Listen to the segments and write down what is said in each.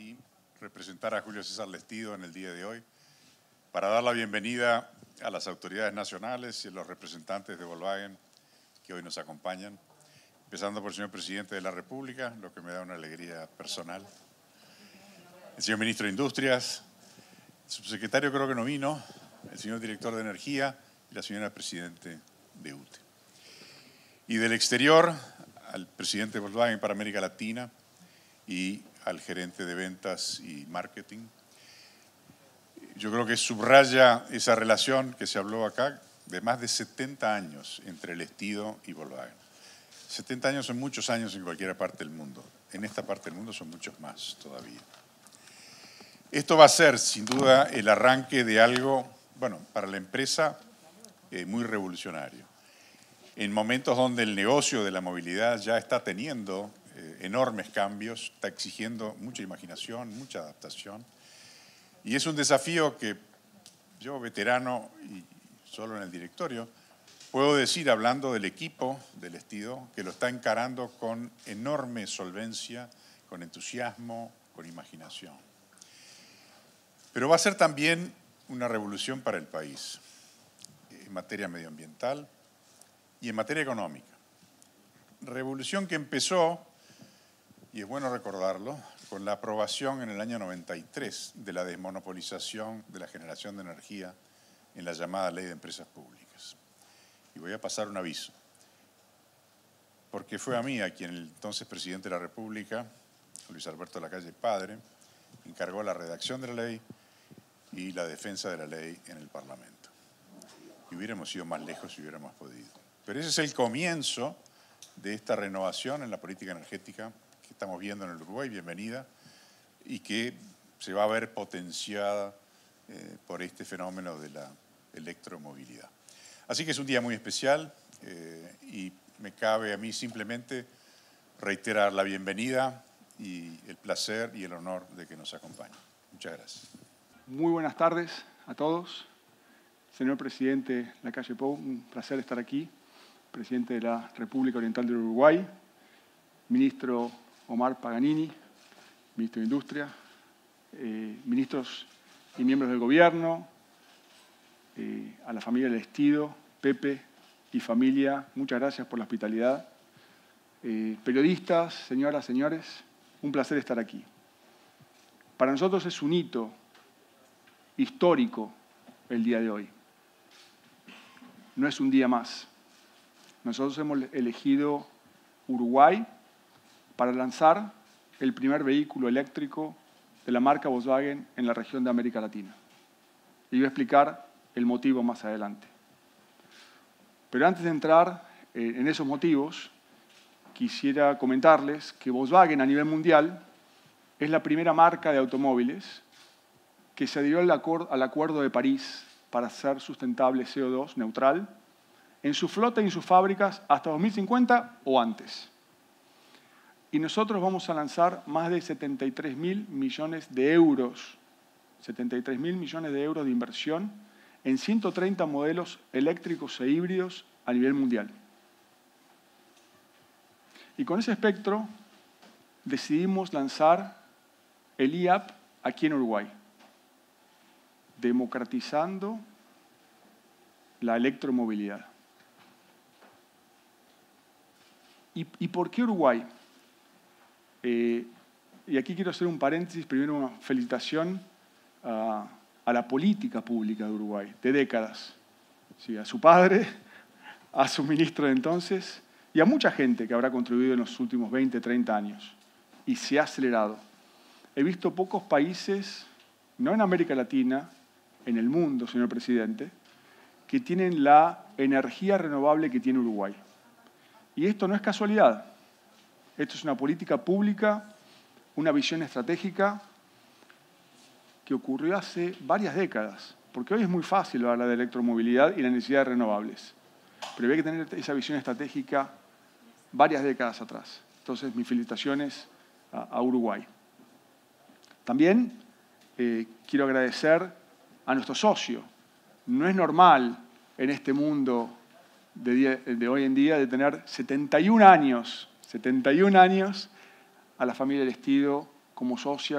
mí representar a Julio César Lestido en el día de hoy para dar la bienvenida a las autoridades nacionales y a los representantes de Volkswagen que hoy nos acompañan, empezando por el señor Presidente de la República, lo que me da una alegría personal, el señor Ministro de Industrias, el subsecretario creo que no vino, el señor Director de Energía y la señora Presidente de UTE. Y del exterior, al Presidente de Volkswagen para América Latina y al gerente de ventas y marketing. Yo creo que subraya esa relación que se habló acá de más de 70 años entre Lestido y Volkswagen. 70 años son muchos años en cualquier parte del mundo. En esta parte del mundo son muchos más todavía. Esto va a ser, sin duda, el arranque de algo, bueno, para la empresa muy revolucionario. En momentos donde el negocio de la movilidad ya está teniendo enormes cambios, está exigiendo mucha imaginación, mucha adaptación. Y es un desafío que yo, veterano y solo en el directorio, puedo decir, hablando del equipo del Lestido, que lo está encarando con enorme solvencia, con entusiasmo, con imaginación. Pero va a ser también una revolución para el país, en materia medioambiental y en materia económica. Revolución que empezó, y es bueno recordarlo, con la aprobación en el año 93 de la desmonopolización de la generación de energía en la llamada Ley de Empresas Públicas. Y voy a pasar un aviso, porque fue a mí a quien el entonces Presidente de la República, Luis Alberto Lacalle Padre, encargó la redacción de la ley y la defensa de la ley en el Parlamento. Y hubiéramos ido más lejos si hubiéramos podido. Pero ese es el comienzo de esta renovación en la política energética que estamos viendo en el Uruguay, bienvenida, y que se va a ver potenciada por este fenómeno de la electromovilidad. Así que es un día muy especial y me cabe a mí simplemente reiterar la bienvenida y el placer y el honor de que nos acompañen. Muchas gracias. Muy buenas tardes a todos. Señor Presidente Lacalle Pou, un placer estar aquí. Presidente de la República Oriental del Uruguay, Ministro Omar Paganini, Ministro de Industria, ministros y miembros del Gobierno, a la familia Lestido, Pepe y familia, muchas gracias por la hospitalidad. Periodistas, señoras, señores, un placer estar aquí. Para nosotros es un hito histórico el día de hoy. No es un día más. Nosotros hemos elegido Uruguay para lanzar el primer vehículo eléctrico de la marca Volkswagen en la región de América Latina. Y voy a explicar el motivo más adelante. Pero antes de entrar en esos motivos, quisiera comentarles que Volkswagen a nivel mundial es la primera marca de automóviles que se adhirió al Acuerdo de París para ser sustentable CO2 neutral en su flota y en sus fábricas hasta 2050 o antes. Y nosotros vamos a lanzar más de 73.000 millones de euros, 73.000 millones de euros de inversión en 130 modelos eléctricos e híbridos a nivel mundial. Y con ese espectro decidimos lanzar el IAP aquí en Uruguay, democratizando la electromovilidad. ¿Y por qué Uruguay? Y aquí quiero hacer un paréntesis, primero una felicitación a la política pública de Uruguay, de décadas. Sí, a su padre, a su ministro de entonces y a mucha gente que habrá contribuido en los últimos 20, 30 años. Y se ha acelerado. He visto pocos países, no en América Latina, en el mundo, señor Presidente, que tienen la energía renovable que tiene Uruguay. Y esto no es casualidad. Esto es una política pública, una visión estratégica que ocurrió hace varias décadas. Porque hoy es muy fácil hablar de electromovilidad y la necesidad de renovables. Pero había que tener esa visión estratégica varias décadas atrás. Entonces, mis felicitaciones a Uruguay. También quiero agradecer a nuestro socio. No es normal en este mundo de hoy en día de tener 71 años a la familia Lestido como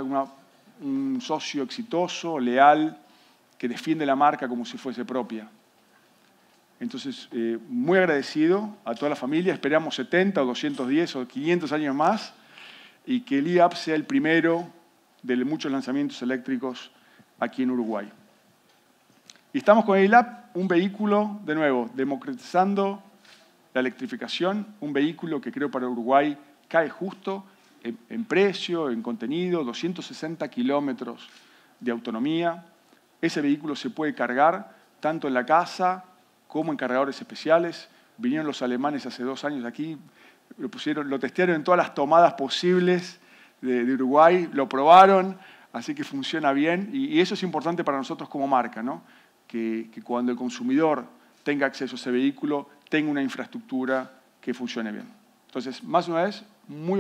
un socio exitoso, leal, que defiende la marca como si fuese propia. Entonces, muy agradecido a toda la familia. Esperamos 70 o 210 o 500 años más y que el IAP sea el primero de muchos lanzamientos eléctricos aquí en Uruguay. Y estamos con el IAP, un vehículo, de nuevo, democratizando la electrificación, un vehículo que creo para Uruguay cae justo en precio, en contenido, 260 kilómetros de autonomía. Ese vehículo se puede cargar tanto en la casa como en cargadores especiales. Vinieron los alemanes hace 2 años aquí, lo testearon en todas las tomadas posibles de Uruguay, lo probaron, así que funciona bien. Y eso es importante para nosotros como marca, ¿no? Que cuando el consumidor tenga acceso a ese vehículo, tenga una infraestructura que funcione bien. Entonces, más una vez, muy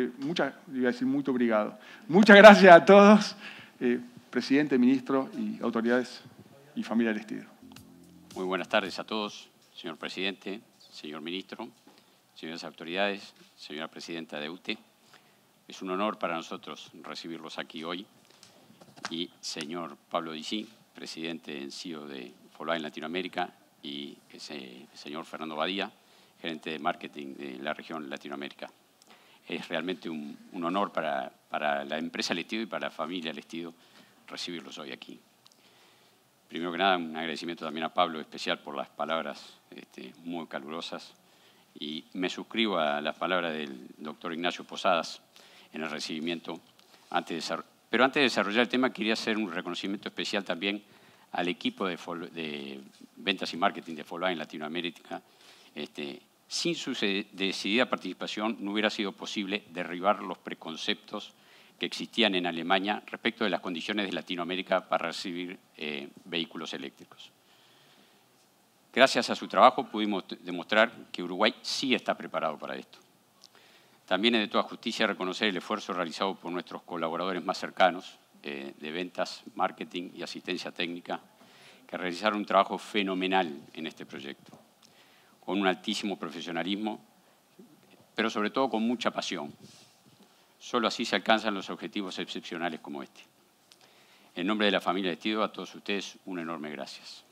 obrigado. Muchas gracias a todos, presidente, ministro y autoridades y familia del Estido. Muy buenas tardes a todos, señor presidente, señor ministro, señoras autoridades, señora presidenta de UTE. Es un honor para nosotros recibirlos aquí hoy. Y señor Pablo Dicín, presidente en CEO de Volkswagen Latinoamérica, y señor Fernando Badía, gerente de marketing de la región Latinoamérica. Es realmente un honor para la empresa Lestido y para la familia Lestido recibirlos hoy aquí. Primero que nada, un agradecimiento también a Pablo especial por las palabras muy calurosas, y me suscribo a las palabras del doctor Ignacio Posadas en el recibimiento. Pero antes de desarrollar el tema, quería hacer un reconocimiento especial también al equipo de ventas y marketing de Volkswagen Latinoamérica. Sin su decidida participación no hubiera sido posible derribar los preconceptos que existían en Alemania respecto de las condiciones de Latinoamérica para recibir vehículos eléctricos. Gracias a su trabajo pudimos demostrar que Uruguay sí está preparado para esto. También es de toda justicia reconocer el esfuerzo realizado por nuestros colaboradores más cercanos de ventas, marketing y asistencia técnica, que realizaron un trabajo fenomenal en este proyecto, con un altísimo profesionalismo, pero sobre todo con mucha pasión. Solo así se alcanzan los objetivos excepcionales como este. En nombre de la familia Lestido, a todos ustedes, un enorme gracias.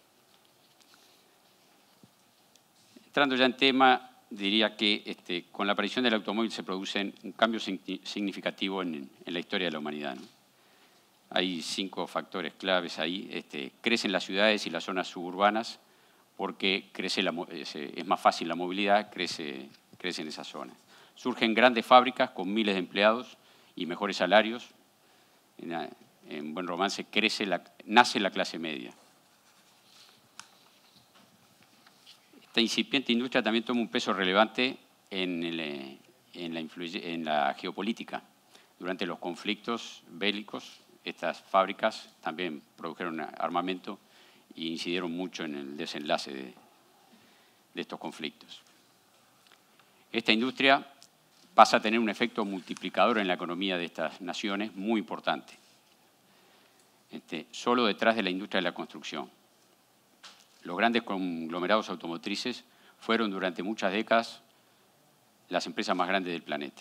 Entrando ya en tema, diría que con la aparición del automóvil se produce un cambio significativo en la historia de la humanidad, ¿no? Hay 5 factores claves ahí. Crecen las ciudades y las zonas suburbanas porque es más fácil la movilidad, crece en esas zonas. Surgen grandes fábricas con miles de empleados y mejores salarios. En buen romance, nace la clase media. Esta incipiente industria también toma un peso relevante en la geopolítica. Durante los conflictos bélicos, estas fábricas también produjeron armamento e incidieron mucho en el desenlace de estos conflictos. Esta industria pasa a tener un efecto multiplicador en la economía de estas naciones muy importante, solo detrás de la industria de la construcción. Los grandes conglomerados automotrices fueron durante muchas décadas las empresas más grandes del planeta.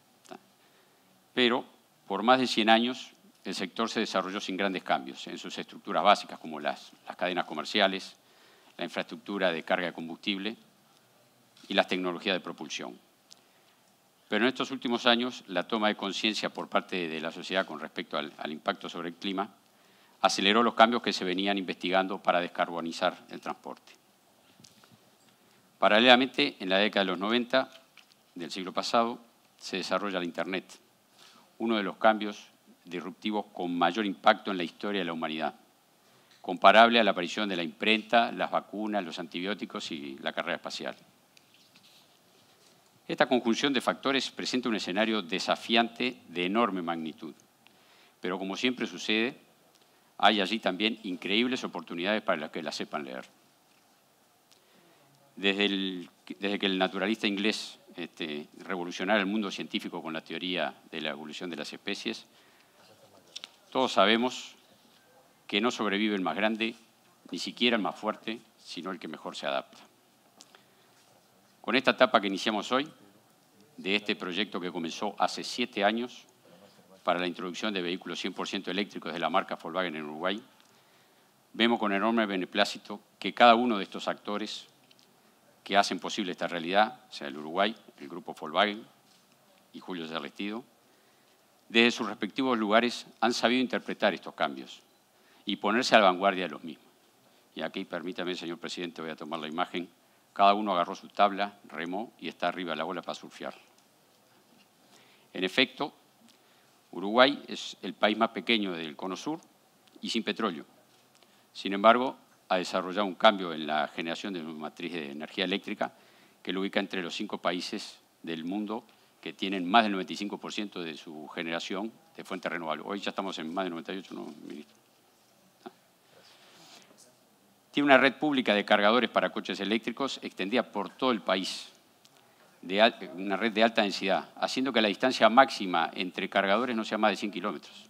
Pero por más de 100 años el sector se desarrolló sin grandes cambios en sus estructuras básicas, como las cadenas comerciales, la infraestructura de carga de combustible y las tecnologías de propulsión. Pero en estos últimos años, la toma de conciencia por parte de la sociedad con respecto al impacto sobre el clima aceleró los cambios que se venían investigando para descarbonizar el transporte. Paralelamente, en la década de los 90 del siglo pasado, se desarrolla la Internet, uno de los cambios disruptivos con mayor impacto en la historia de la humanidad, comparable a la aparición de la imprenta, las vacunas, los antibióticos y la carrera espacial. Esta conjunción de factores presenta un escenario desafiante de enorme magnitud, pero como siempre sucede, hay allí también increíbles oportunidades para los que la sepan leer. Desde que el naturalista inglés revolucionara el mundo científico con la teoría de la evolución de las especies, todos sabemos que no sobrevive el más grande, ni siquiera el más fuerte, sino el que mejor se adapta. Con esta etapa que iniciamos hoy, de este proyecto que comenzó hace 7 años, para la introducción de vehículos 100% eléctricos de la marca Volkswagen en Uruguay, vemos con enorme beneplácito que cada uno de estos actores que hacen posible esta realidad, sea el Uruguay, el Grupo Volkswagen y Julio César Lestido, desde sus respectivos lugares han sabido interpretar estos cambios y ponerse a la vanguardia de los mismos. Y aquí, permítame, señor presidente, voy a tomar la imagen. Cada uno agarró su tabla, remó y está arriba de la ola para surfear. En efecto, Uruguay es el país más pequeño del Cono Sur y sin petróleo. Sin embargo, ha desarrollado un cambio en la generación de una matriz de energía eléctrica que lo ubica entre los 5 países del mundo que tienen más del 95% de su generación de fuentes renovables. Hoy ya estamos en más del 98%, ¿no, ministro? Tiene una red pública de cargadores para coches eléctricos extendida por todo el país, una red de alta densidad, haciendo que la distancia máxima entre cargadores no sea más de 100 kilómetros.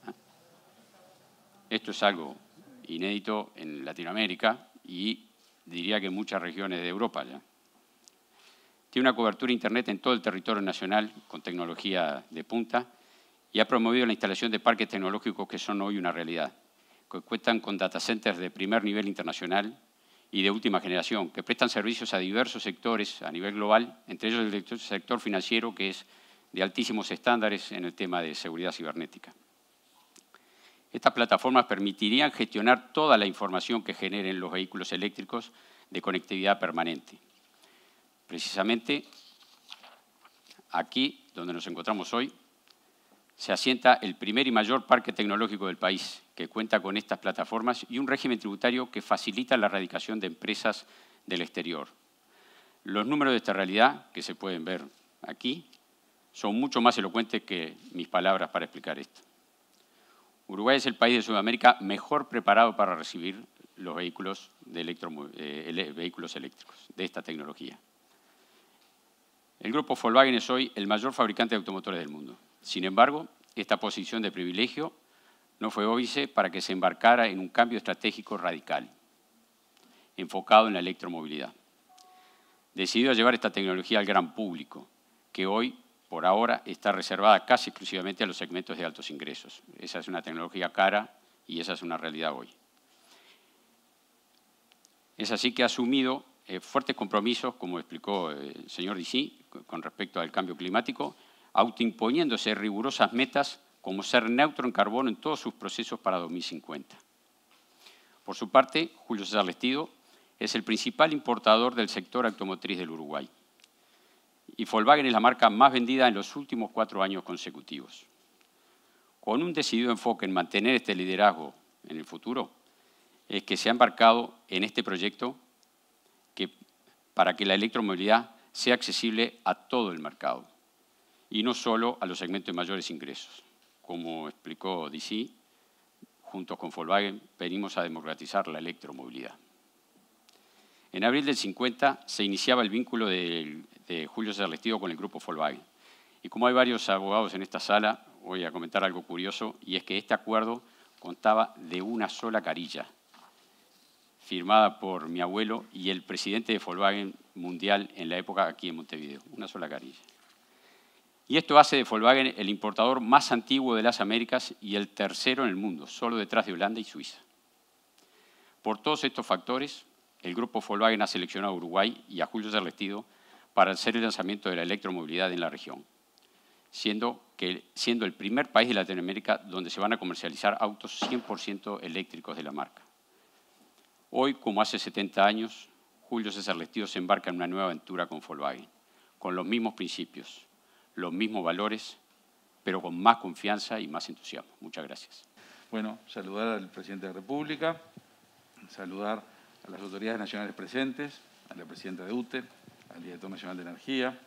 Esto es algo inédito en Latinoamérica y diría que en muchas regiones de Europa ya. Tiene una cobertura Internet en todo el territorio nacional con tecnología de punta y ha promovido la instalación de parques tecnológicos que son hoy una realidad, que cuentan con data centers de primer nivel internacional y de última generación, que prestan servicios a diversos sectores a nivel global, entre ellos el sector financiero, que es de altísimos estándares en el tema de seguridad cibernética. Estas plataformas permitirían gestionar toda la información que generen los vehículos eléctricos de conectividad permanente. Precisamente aquí, donde nos encontramos hoy, se asienta el primer y mayor parque tecnológico del país, que cuenta con estas plataformas y un régimen tributario que facilita la erradicación de empresas del exterior. Los números de esta realidad, que se pueden ver aquí, son mucho más elocuentes que mis palabras para explicar esto. Uruguay es el país de Sudamérica mejor preparado para recibir los vehículos eléctricos de esta tecnología. El Grupo Volkswagen es hoy el mayor fabricante de automotores del mundo. Sin embargo, esta posición de privilegio no fue óbice para que se embarcara en un cambio estratégico radical, enfocado en la electromovilidad. Decidió llevar esta tecnología al gran público, que hoy, por ahora, está reservada casi exclusivamente a los segmentos de altos ingresos. Esa es una tecnología cara y esa es una realidad hoy. Es así que ha asumido fuertes compromisos, como explicó el señor Dicey, con respecto al cambio climático, autoimponiéndose rigurosas metas como ser neutro en carbono en todos sus procesos para 2050. Por su parte, Julio César Lestido es el principal importador del sector automotriz del Uruguay. Y Volkswagen es la marca más vendida en los últimos 4 años consecutivos. Con un decidido enfoque en mantener este liderazgo en el futuro, es que se ha embarcado en este proyecto para que la electromovilidad sea accesible a todo el mercado y no solo a los segmentos de mayores ingresos. Como explicó Dicey, juntos con Volkswagen venimos a democratizar la electromovilidad. En abril del 50 se iniciaba el vínculo de Julio César Lestido con el Grupo Volkswagen. Y como hay varios abogados en esta sala, voy a comentar algo curioso, y es que este acuerdo contaba de una sola carilla, firmada por mi abuelo y el presidente de Volkswagen Mundial en la época aquí en Montevideo. Una sola carilla. Y esto hace de Volkswagen el importador más antiguo de las Américas y el tercero en el mundo, solo detrás de Holanda y Suiza. Por todos estos factores, el Grupo Volkswagen ha seleccionado a Uruguay y a Julio César Lestido para hacer el lanzamiento de la electromovilidad en la región, siendo el primer país de Latinoamérica donde se van a comercializar autos 100% eléctricos de la marca. Hoy, como hace 70 años, Julio César Lestido se embarca en una nueva aventura con Volkswagen, con los mismos principios, los mismos valores, pero con más confianza y más entusiasmo. Muchas gracias. Bueno, saludar al presidente de la República, saludar a las autoridades nacionales presentes, a la presidenta de UTE, al director nacional de Energía,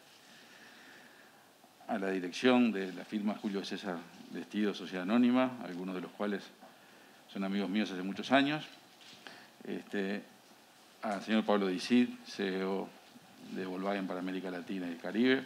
a la dirección de la firma Julio César Lestido, Sociedad Anónima, algunos de los cuales son amigos míos hace muchos años, al señor Pablo Dicey, CEO de Volkswagen para América Latina y el Caribe.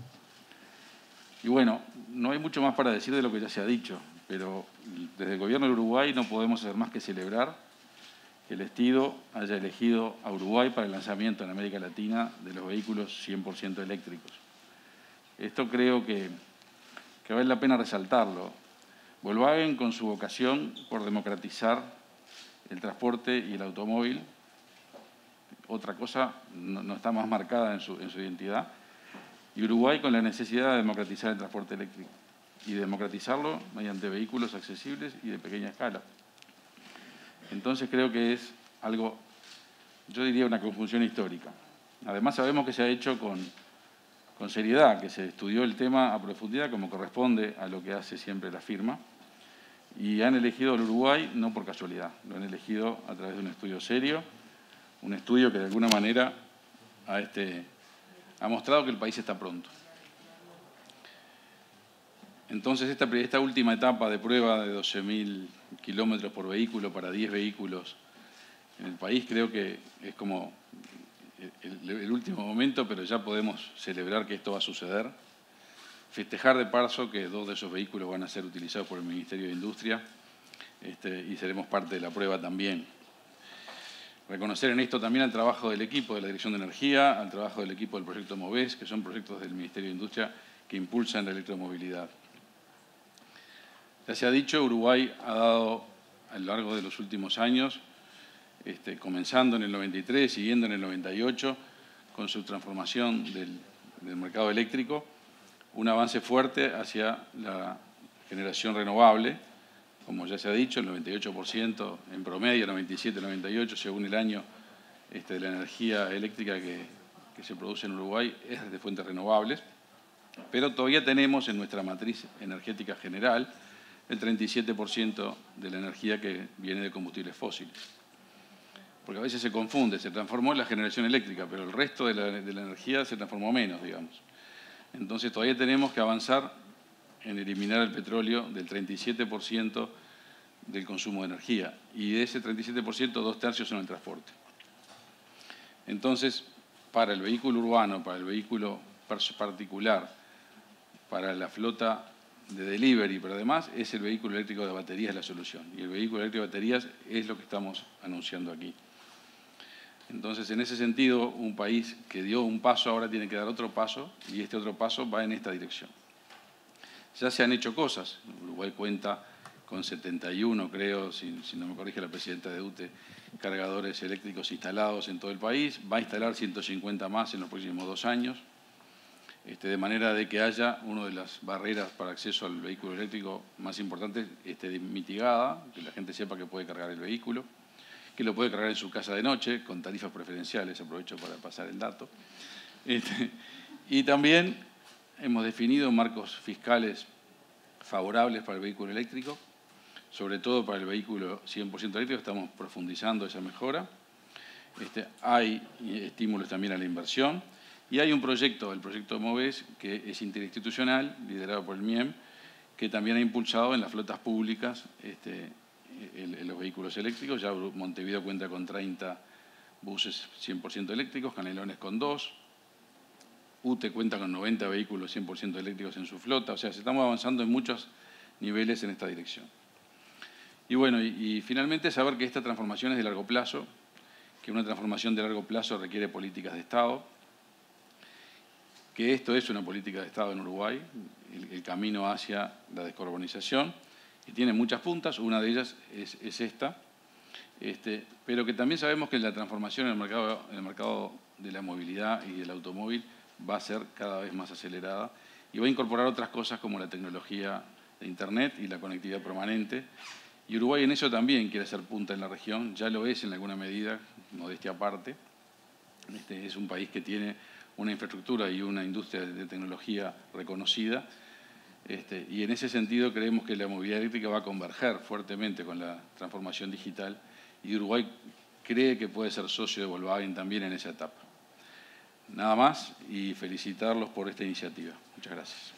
Y bueno, no hay mucho más para decir de lo que ya se ha dicho, pero desde el gobierno del Uruguay no podemos hacer más que celebrar que Lestido haya elegido a Uruguay para el lanzamiento en América Latina de los vehículos 100% eléctricos. Esto creo que que vale la pena resaltarlo. Volkswagen, con su vocación por democratizar el transporte y el automóvil, otra cosa no está más marcada en su identidad, y Uruguay con la necesidad de democratizar el transporte eléctrico y democratizarlo mediante vehículos accesibles y de pequeña escala. Entonces creo que es algo, yo diría, una conjunción histórica. Además sabemos que se ha hecho con seriedad, que se estudió el tema a profundidad como corresponde a lo que hace siempre la firma, y han elegido el Uruguay no por casualidad, lo han elegido a través de un estudio serio, un estudio que de alguna manera ha mostrado que el país está pronto. Entonces, esta última etapa de prueba de 12.000 kilómetros por vehículo para 10 vehículos en el país, creo que es como el último momento, pero ya podemos celebrar que esto va a suceder. Festejar de paso que 2 de esos vehículos van a ser utilizados por el Ministerio de Industria y seremos parte de la prueba también. Reconocer en esto también al trabajo del equipo de la Dirección de Energía, al trabajo del equipo del proyecto MOVES, que son proyectos del Ministerio de Industria que impulsan la electromovilidad. Ya se ha dicho, Uruguay ha dado a lo largo de los últimos años, comenzando en el 93, siguiendo en el 98, con su transformación del mercado eléctrico, un avance fuerte hacia la generación renovable, como ya se ha dicho, el 98% en promedio, 97, 98, según el año de la energía eléctrica que se produce en Uruguay, es de fuentes renovables, pero todavía tenemos en nuestra matriz energética general el 37% de la energía que viene de combustibles fósiles. Porque a veces se confunde, se transformó la generación eléctrica, pero el resto de la energía se transformó menos, digamos. Entonces todavía tenemos que avanzar en eliminar el petróleo del 37% del consumo de energía. Y de ese 37%, 2/3 son el transporte. Entonces, para el vehículo urbano, para el vehículo particular, para la flota de delivery, pero además es el vehículo eléctrico de baterías la solución. Y el vehículo eléctrico de baterías es lo que estamos anunciando aquí. Entonces, en ese sentido, un país que dio un paso ahora tiene que dar otro paso, y este otro paso va en esta dirección. Ya se han hecho cosas. Uruguay cuenta con 71, creo, si no me corrige la presidenta de UTE, cargadores eléctricos instalados en todo el país. Va a instalar 150 más en los próximos 2 años, de manera de que haya una de las barreras para acceso al vehículo eléctrico más importantes mitigada, que la gente sepa que puede cargar el vehículo, que lo puede cargar en su casa de noche, con tarifas preferenciales, aprovecho para pasar el dato. Y también hemos definido marcos fiscales favorables para el vehículo eléctrico, sobre todo para el vehículo 100% eléctrico, estamos profundizando esa mejora. Hay estímulos también a la inversión y hay un proyecto, el proyecto MOVES, que es interinstitucional, liderado por el MIEM, que también ha impulsado en las flotas públicas los vehículos eléctricos. Ya Montevideo cuenta con 30 buses 100% eléctricos, Canelones con 2, UTE cuenta con 90 vehículos 100% eléctricos en su flota. O sea, estamos avanzando en muchos niveles en esta dirección. Y bueno, y finalmente saber que esta transformación es de largo plazo, que una transformación de largo plazo requiere políticas de Estado, que esto es una política de Estado en Uruguay, el camino hacia la descarbonización, que tiene muchas puntas, una de ellas es esta, pero que también sabemos que la transformación en el mercado de la movilidad y del automóvil va a ser cada vez más acelerada y va a incorporar otras cosas como la tecnología de Internet y la conectividad permanente. Y Uruguay en eso también quiere ser punta en la región, ya lo es en alguna medida, modestia aparte. Es un país que tiene una infraestructura y una industria de tecnología reconocida, y en ese sentido creemos que la movilidad eléctrica va a converger fuertemente con la transformación digital y Uruguay cree que puede ser socio de Volkswagen también en esa etapa. Nada más y felicitarlos por esta iniciativa. Muchas gracias.